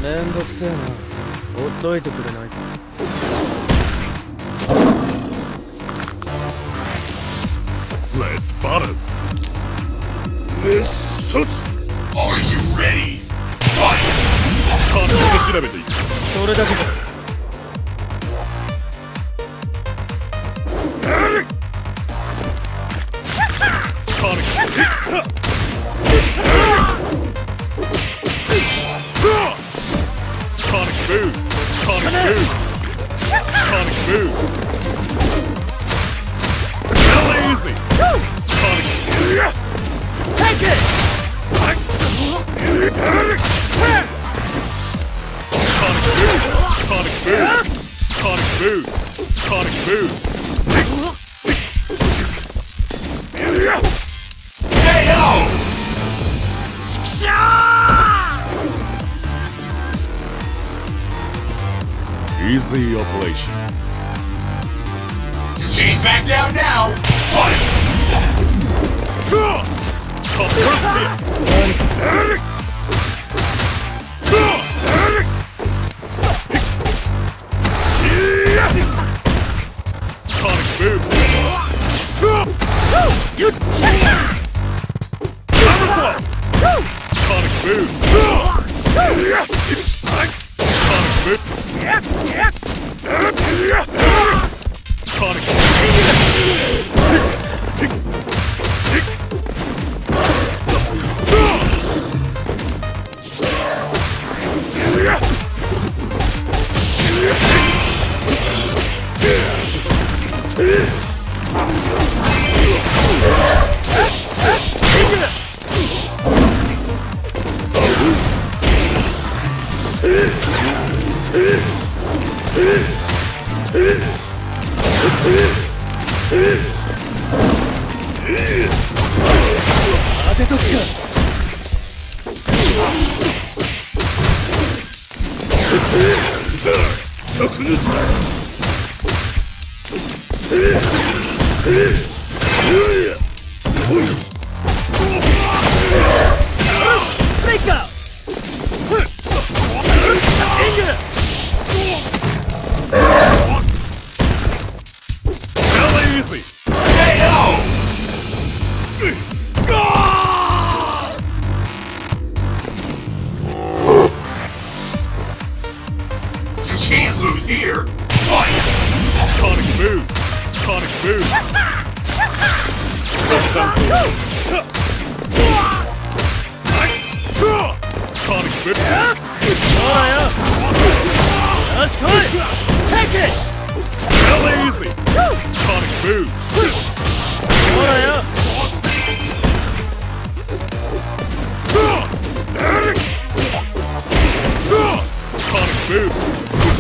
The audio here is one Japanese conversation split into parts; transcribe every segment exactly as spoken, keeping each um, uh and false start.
めんどくせえな。ほっといてくれないか。 Let's battle. Let's Are you ready? Fight! 調べていく。 それだけだ。 Sonic boom! Sonic boom! Sonic boom! Real easy! Sonic Take it! Sonic boom! Sonic boom! Sonic boom! Sonic boom! K O! Easy operation. You can't back down now. Fight! Stop Sonic boom! You Somersault! Sonic boom! Sonic boom! Sonic 当てとくか。 食抜 Snake out! Inga! Real easy! K O! You can't lose here! Fight! Sonic boom! Sonic boom! Sonic boom! Alright, let's cut! Take it! Real easy! Sonic boom! Alright, Sonic boom!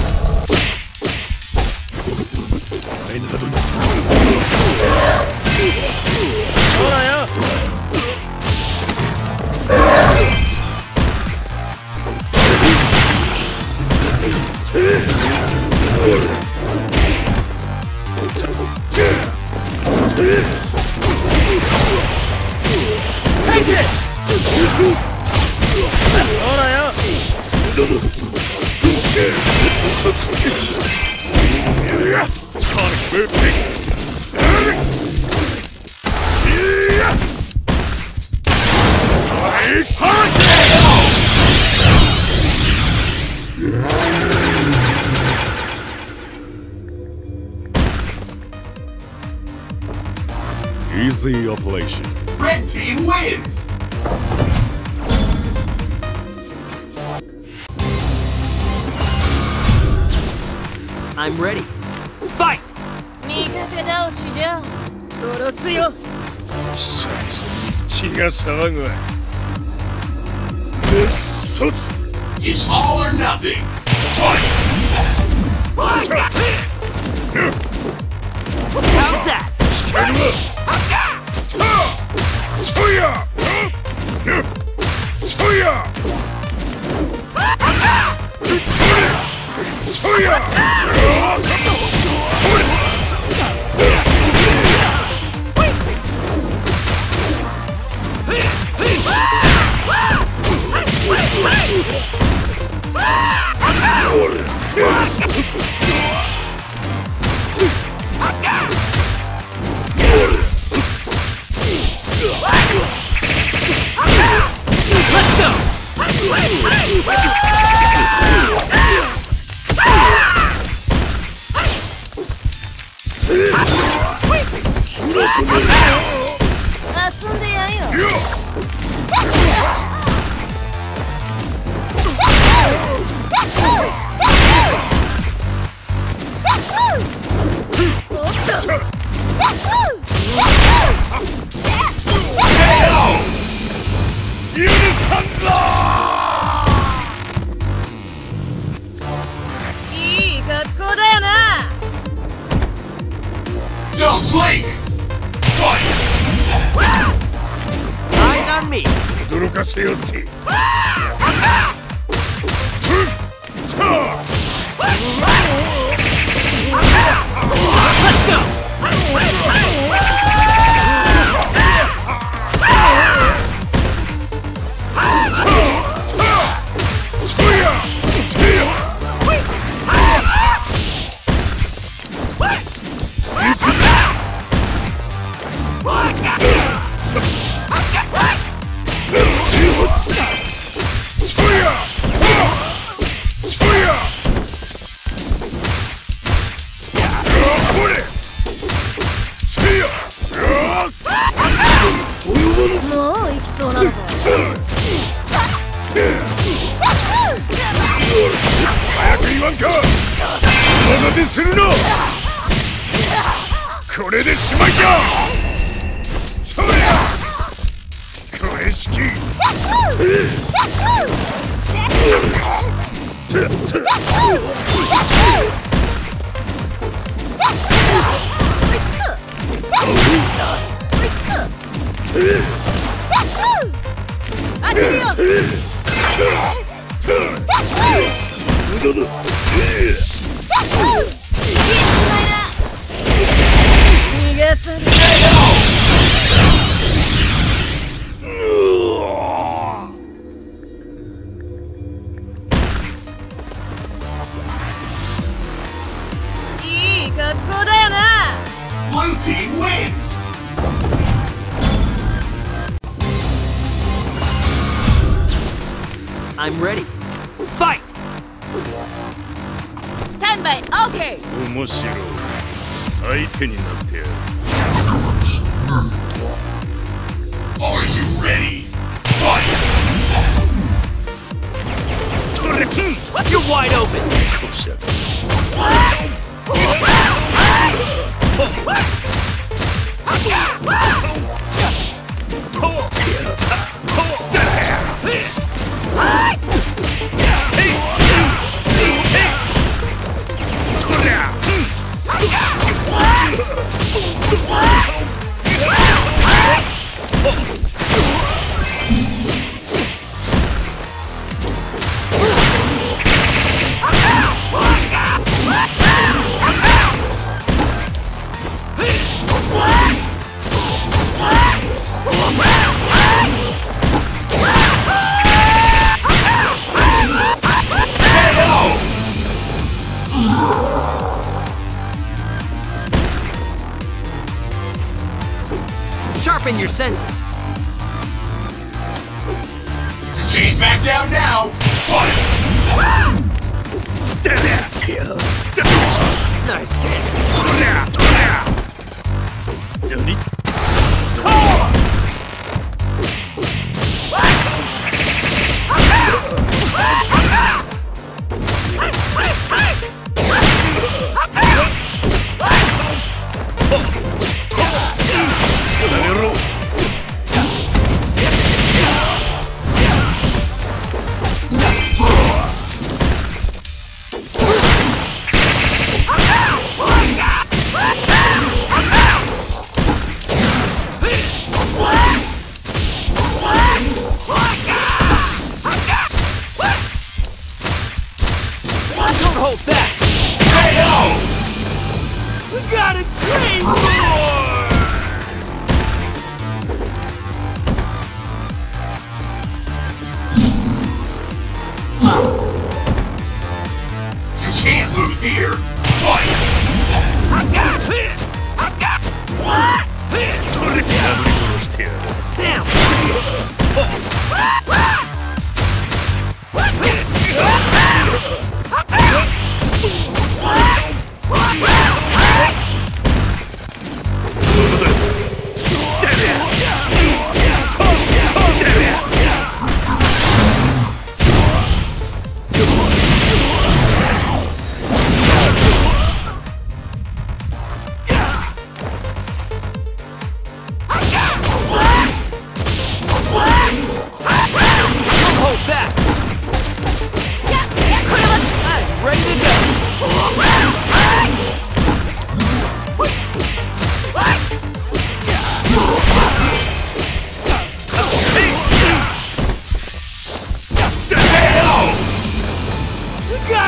Alright, take it! Alright, Sonic boom! Easy operation. Red team wins! I'm ready. Fight! 味方倒しじゃ。 殺すよ。 最初に血が騒ぐわ。It's all or nothing! Fight! How's that? Wait! いい格好だよな。 Don't blink! Fight! Eyes on me. 驚かせよって。 もう行きそうなのか。 早く言わんか。まだでするな。これでしまいだ。それこれしき。 あってるよ。逃がさない。いい格好だよな。 Blue team wins! I'm ready. Fight! Stand by, okay! 面白い。相手になってやる。 Are you ready? Fight! You're wide open. こしゃく。 Sharpen your senses. Can't back down now! Fight! Nice hit. Don't hold back. K O! We gotta train more. You can't lose here! Fight! I got hit. I got what? Hit. これで破り殺してやる。 Damn.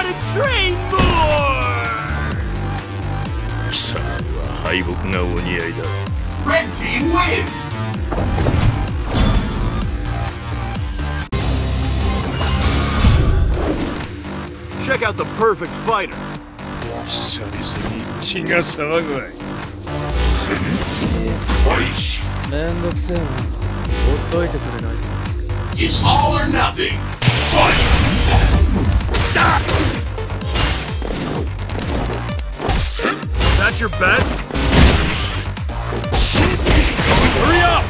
to train more! 貴様には敗北がお似合いだ。 Red team wins! Check out the perfect fighter. 久々に血が騒ぐわい。 めんどくせえな。ほっといてくれない？ It's all or nothing! Fight! That's your best? Hurry up!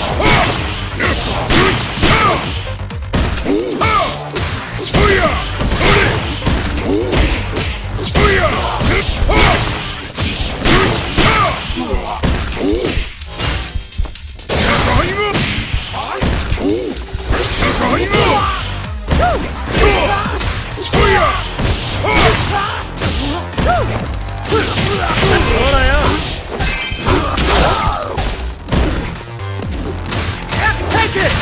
Take it!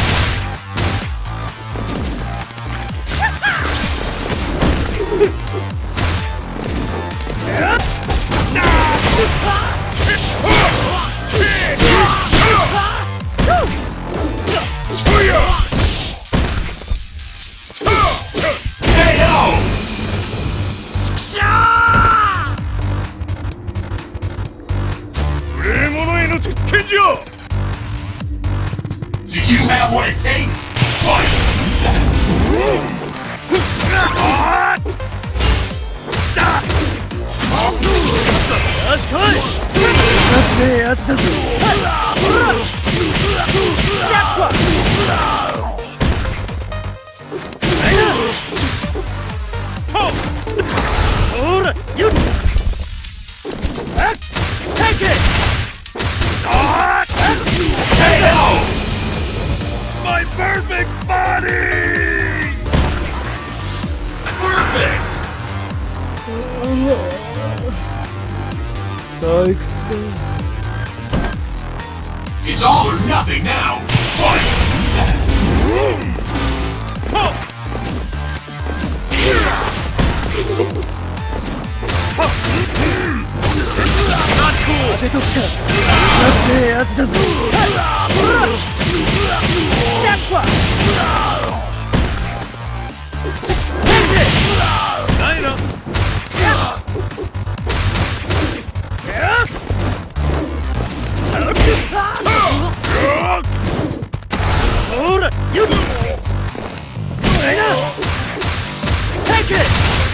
Do you have what it takes? Fight! Take it! K O! My perfect body! Perfect! 退屈だ。 It's all or nothing now! Fight! Not cool! 当てとくか。だってえやつだぞ。ジャックは。 ないな。 ほら、よっ。ないな。Take it!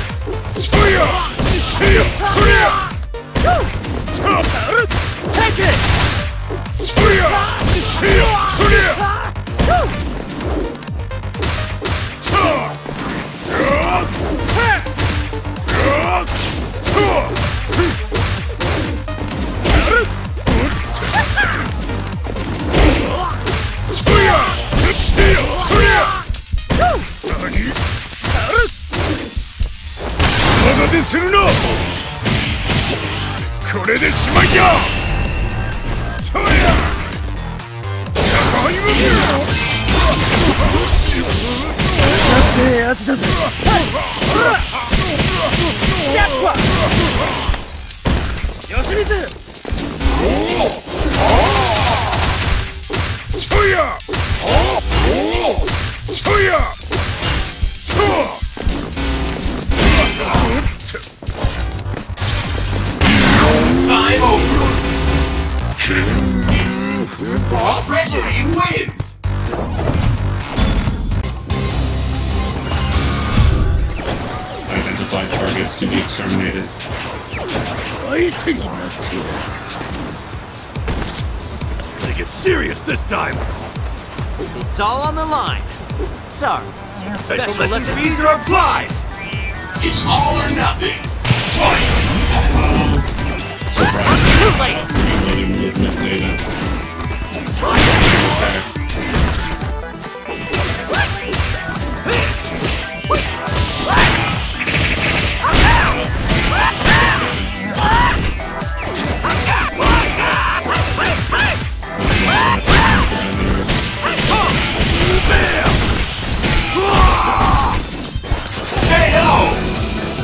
Take it! するな。これでしまいだ。そりゃ。 だってえやつだぞ。ジャックは。吉光。 そりゃ。そりゃ。 Time over! Red team wins! Identify targets to be exterminated. Gonna get serious this time! It's all on the line. Sorry. Special recipes are applied! It's all or nothing! Fight! Surprise! Too late! Reloading movement data. K O!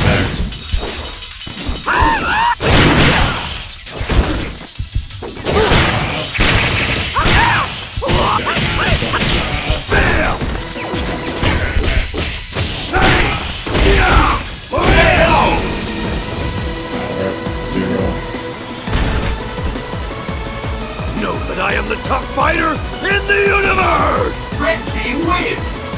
Know that I am the top fighter in the universe! Red team wins!